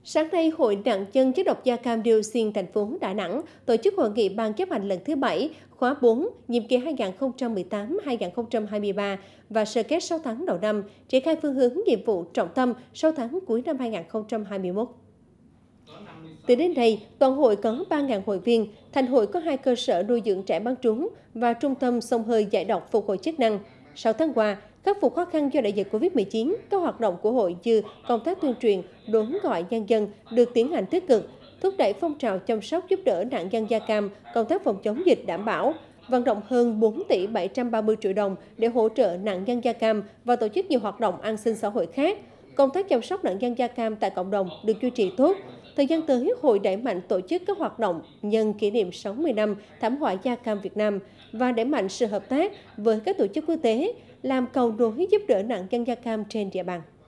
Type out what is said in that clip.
Sáng nay, Hội nạn nhân chất độc da cam dioxin thành phố Đà Nẵng tổ chức hội nghị ban chấp hành lần thứ 7, khóa 4, nhiệm kỳ 2018-2023 và sơ kết 6 tháng đầu năm, triển khai phương hướng nhiệm vụ trọng tâm 6 tháng cuối năm 2021. Từ đến nay, toàn hội có 3.000 hội viên, thành hội có 2 cơ sở nuôi dưỡng trẻ bán trú và trung tâm xông hơi giải độc phục hồi chức năng. 6 tháng qua, khắc phục khó khăn do đại dịch Covid-19, các hoạt động của hội như công tác tuyên truyền, đối ngoại nhân dân được tiến hành tích cực, thúc đẩy phong trào chăm sóc giúp đỡ nạn nhân da cam, công tác phòng chống dịch đảm bảo, vận động hơn 4 tỷ 730 triệu đồng để hỗ trợ nạn nhân da cam và tổ chức nhiều hoạt động an sinh xã hội khác. Công tác chăm sóc nạn nhân da cam tại cộng đồng được duy trì tốt. Thời gian tới, hội đẩy mạnh tổ chức các hoạt động nhân kỷ niệm 60 năm thảm họa da cam Việt Nam và đẩy mạnh sự hợp tác với các tổ chức quốc tế, làm cầu nối giúp đỡ nạn nhân da cam trên địa bàn.